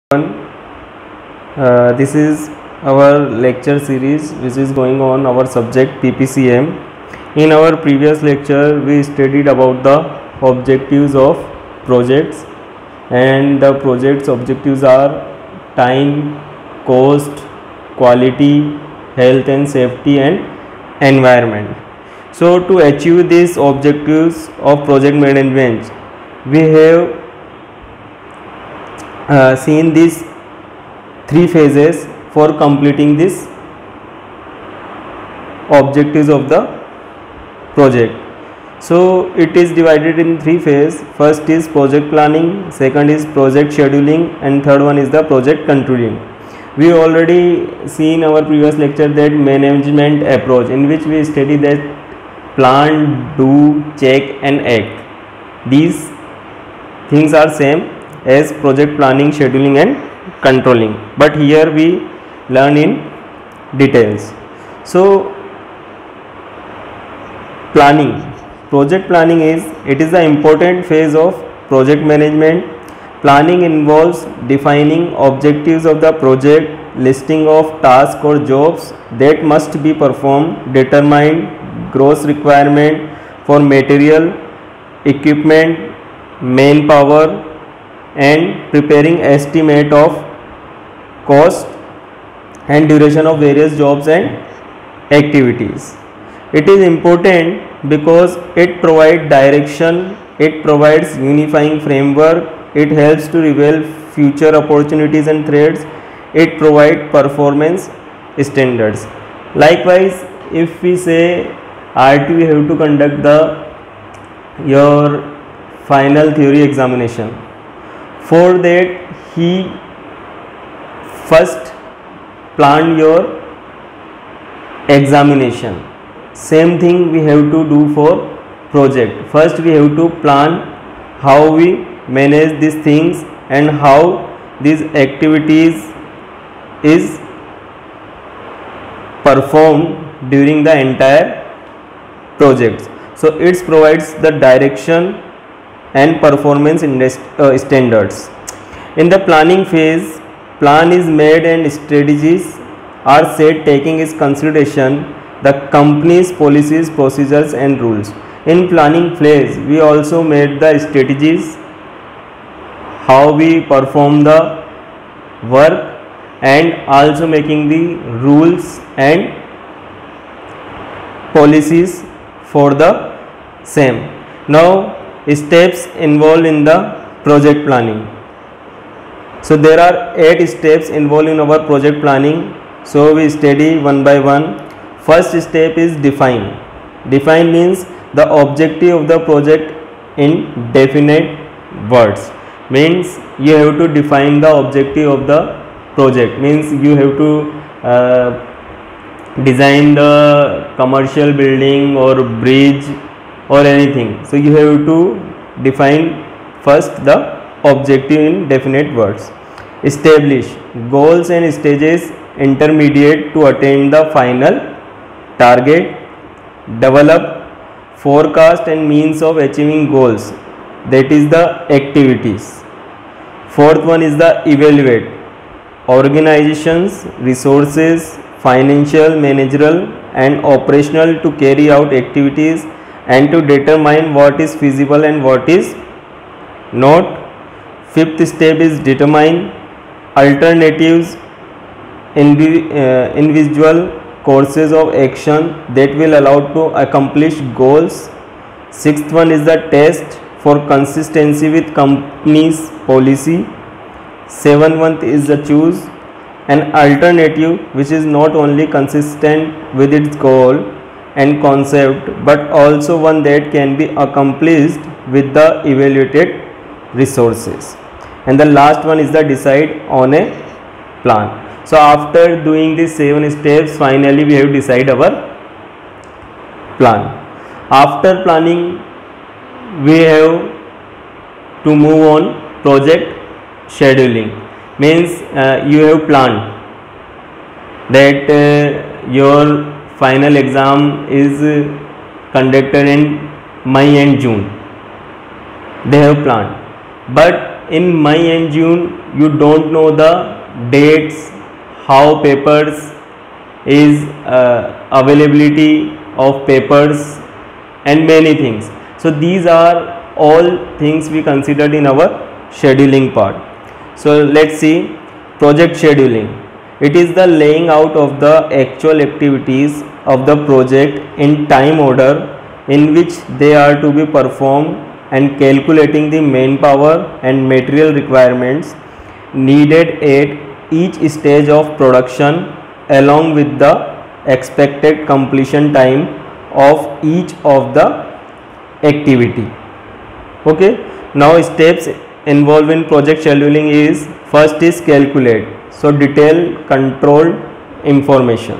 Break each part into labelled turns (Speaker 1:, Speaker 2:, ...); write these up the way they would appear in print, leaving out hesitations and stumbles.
Speaker 1: This is our lecture series which is going on our subject PPCM. In our previous lecture we studied about the objectives of projects, and the project's objectives are time, cost, quality, health and safety and environment. So to achieve these objectives of project management, we have seen these three phases for completing this objectives of the project. So it is divided in three phases. First is project planning, second is project scheduling, and third one is the project controlling. We already seen our previous lecture that management approach, in which we study that plan, do, check and act. These things are same as project planning, scheduling and controlling, but here we learn in details. So planning, project planning is the important phase of project management. Planning involves defining objectives of the project, listing of tasks or jobs that must be performed, determine gross requirement for material, equipment, manpower, and preparing estimate of cost and duration of various jobs and activities. It is important because it provides direction, it provides unifying framework, it helps to reveal future opportunities and threats, it provides performance standards. Likewise, if we say RTO have to conduct your final theory examination, for that he first planned your examination. Same thing we have to do for project. First we have to plan how we manage these things and how these activities is performed during the entire project. So it provides the direction and performance standards. In the planning phase, plan is made and strategies are set taking into consideration the company's policies, procedures and rules. In planning phase, we also made the strategies, how we perform the work, and also making the rules and policies for the same. Now steps involved in the project planning. So there are 8 steps involved in our project planning. So we study one by one. First step is define. Define means the objective of the project in definite words. Means you have to define the objective of the project. Means you have to design the commercial building or bridge or anything. So you have to define first the objective in definite words. Establish goals and stages intermediate to attain the final target. Develop forecast and means of achieving goals, that is the activities. Fourth one is the evaluate organizations, resources, financial, managerial and operational to carry out activities and to determine what is feasible and what is not. Fifth step is determine alternatives, individual courses of action that will allow to accomplish goals. Sixth one is the test for consistency with company's policy. Seventh one is the choose an alternative which is not only consistent with its goal and concept but also one that can be accomplished with the evaluated resources. And the last one is the decide on a plan. So after doing these 7 steps, finally we have to decide our plan. After planning, we have to move on project scheduling. Means you have planned that your final exam is conducted in May and June. They have planned, but in May and June you don't know the dates, how papers is availability of papers and many things. So these are all things we considered in our scheduling part. So let's see project scheduling. It is the laying out of the actual activities of the project in time order in which they are to be performed and calculating the manpower and material requirements needed at each stage of production along with the expected completion time of each of the activity. Okay, now steps involved in project scheduling is, first is calculate, so detailed controlled information.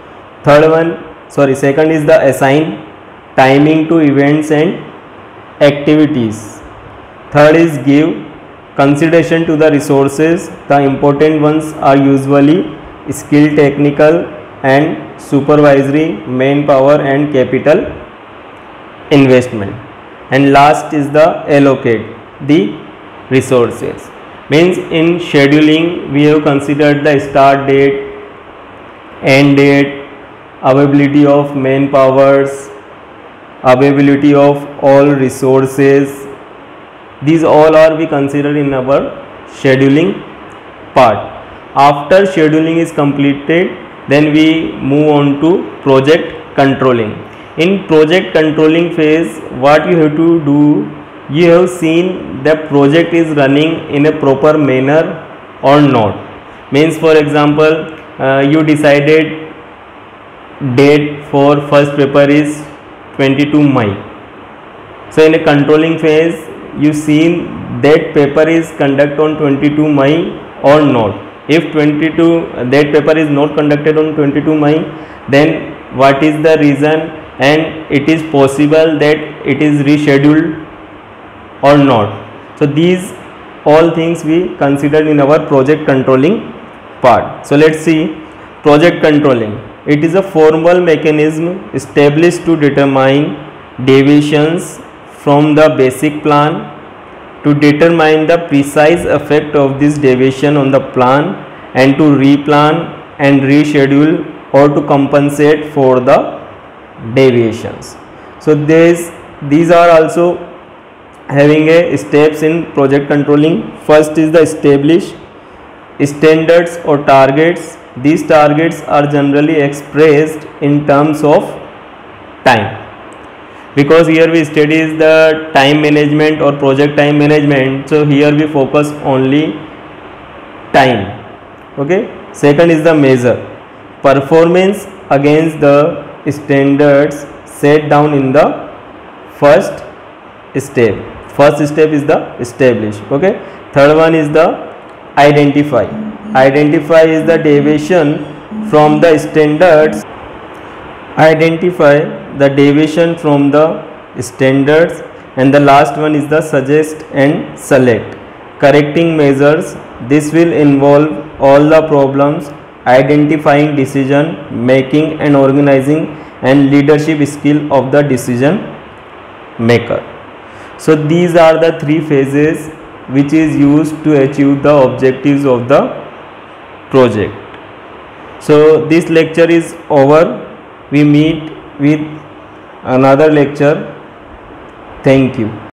Speaker 1: Second is the assign, timing to events and activities. Third is give consideration to the resources. The important ones are usually skill, technical and supervisory, manpower and capital investment. And last is the allocate the resources. Means in scheduling we have considered the start date, end date, availability of manpowers, availability of all resources. These all are we consider in our scheduling part. After scheduling is completed, then we move on to project controlling. In project controlling phase, what you have to do, you have seen the project is running in a proper manner or not. Means for example, you decided date for first paper is 22 May. So in a controlling phase, you seen that paper is conducted on 22 May or not. If that paper is not conducted on 22 May, then what is the reason, and it is possible that it is rescheduled or not. So these all things we considered in our project controlling part. So let's see project controlling. It is a formal mechanism established to determine deviations from the basic plan, to determine the precise effect of this deviation on the plan, and to replan and reschedule or to compensate for the deviations. So these are also having a steps in project controlling. First is the establish standards or targets. These targets are generally expressed in terms of time, because here we study the time management or project time management. So here we focus only time. Okay. Second is the measure performance against the standards set down in the first step. First step is the establish. Okay. Third one is the identify. Identify is the deviation from the standards. Identify the deviation from the standards. And the last one is the suggest and select. Correcting measures. This will involve all the problems, identifying decision making and organizing and leadership skill of the decision maker. So these are the three phases which is used to achieve the objectives of the project. So this lecture is over. We meet with another lecture. Thank you.